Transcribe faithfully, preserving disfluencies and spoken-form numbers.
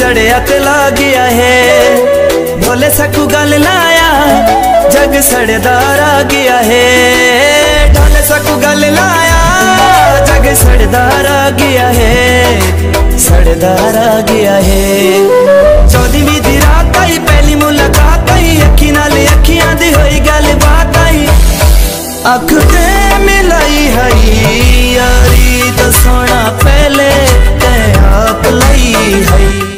चढ़िया ते ला गया है। भोले सकू गल लाया जग सड़दार आ गया है। ढोले सकू गल लाया जग सड़दार आ गया है, सड़दार आ गया है। चौदहवीं दी रात आई पहली मुलाकात आई, अखी नाल अखियां दी होई गल बात आई। अख ते मिलाई हई यारी तो सोना पहले ते आप लई हई।